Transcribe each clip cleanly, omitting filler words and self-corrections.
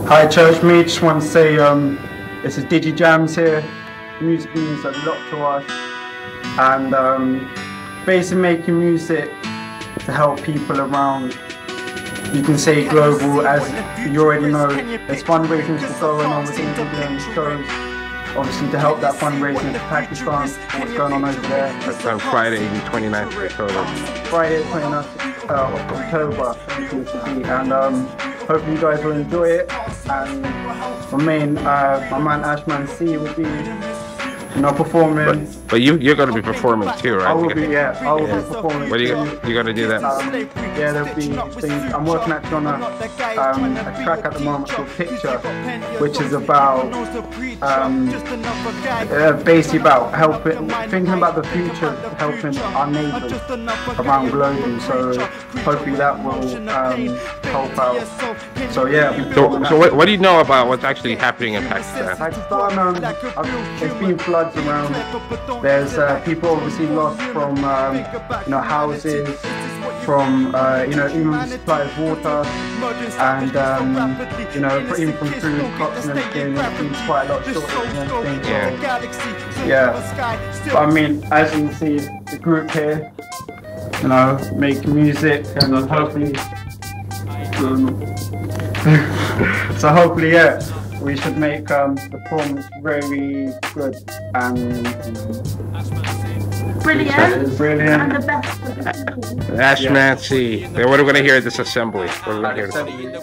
Hi Church Me, just want to say this is Digi Jams here. Music means a lot to us, and basically making music to help people around, you can say global, as you already know. There's fundraising going on with Indian shows, obviously to help that fundraising to Pakistan, what's going on over there. That's on Friday the 29th of October. Friday the 29th of October, and hopefully you guys will enjoy it. And my man Ashman C will be, performing. But you're going to be performing too, right? I will be, I will be performing. What are you going to do that? Yeah, there'll be things. I'm working actually on a track at the moment called Picture, which is about basically about thinking about the future, helping our neighbours around globally. So hopefully that will help out. So yeah. So what do you know about what's actually happening in Pakistan? Pakistan, there's been floods around. There's people obviously lost from houses, from even supply of water, and even from food, crops and everything. There's been quite a lot of shortage and everything. Yeah. But I mean, as you can see, the group here, make music and hopefully. So hopefully, yeah, we should make the performance very good and brilliant. And the best. Ashman C. What are we going to hear at this assembly? What are we going to hear?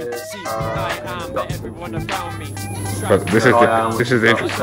But this is interesting.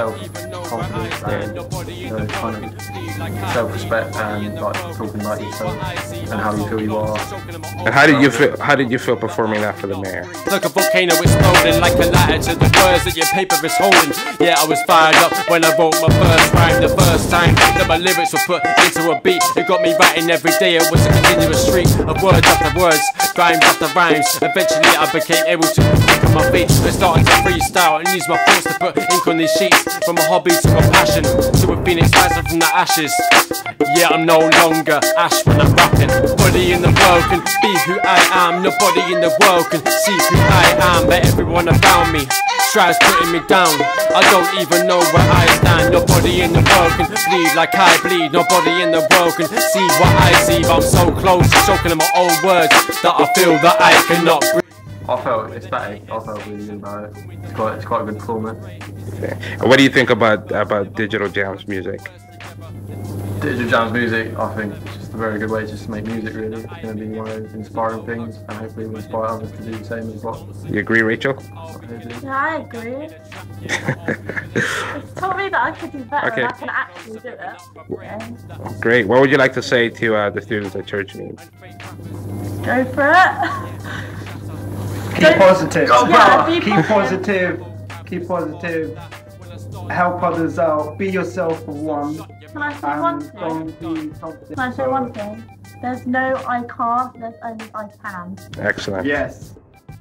Self-respect and talking like yourself and how you feel you are. And how did you feel performing that for the mayor? Like a volcano exploding, like a lighter to the words that your paper is holding. Yeah, I was fired up when I wrote my first rhyme. The first time that my lyrics were put into a beat, it got me writing every day. It was a continuous street of words after words, rhymes after rhymes. Eventually I became able to think on my feet. I started to freestyle and use my thoughts to put ink on these sheets. From a hobby to a passion, to a phoenix rising from the ashes. Yeah, I'm no longer Ash when I'm rapping. Nobody in the world can be who I am. Nobody in the world can see who I am. But everyone around me strives putting me down. I don't even know where I stand. Nobody in the world can bleed like I bleed. Nobody in the world can see what I see. But I'm so close to choking on my own words that I feel that I cannot breathe. I felt ecstatic. I felt really good about it. It's quite a good performance. Okay. And what do you think about Digital Jams music? Digital Jams music, I think it's just a very good way just to make music, really. It's going to be one of those inspiring things, and hopefully it will inspire others to do the same as well. You agree, Rachel? Yeah, I agree. It's taught me that I could do better and I can actually do it. Yeah. Great. What would you like to say to the students at Church Me? Go for it. Keep positive. Yeah, Keep positive. Help others out. Be yourself for one. Can I say one thing? Can I say one thing? There's no I can't, there's only I can. Excellent. Yes.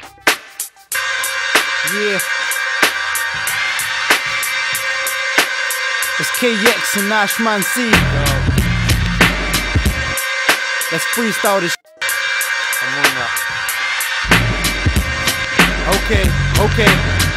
Yeah. It's KX and Ashman C. Let's freestyle this. I'm on that. Okay.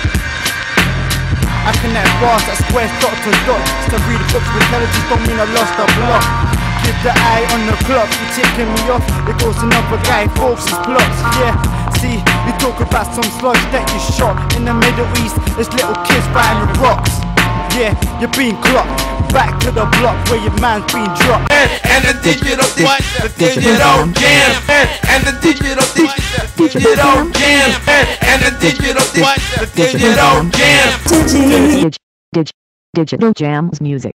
I connect bars that squares dot to dot. To read books with intelligence don't mean I lost a block. Keep the eye on the clock, you ticking me off. It goes another guy, Forbes' plots. Yeah, see, you talk about some sludge that you shot. In the Middle East, there's little kids fighting with rocks. Yeah, you're being clocked. Back to the block where your man's been dropped. And the digital what? The digital jam. And the digital jam. And the digital what? The digital jam. Digital Jams music.